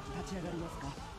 立ち上がりますか？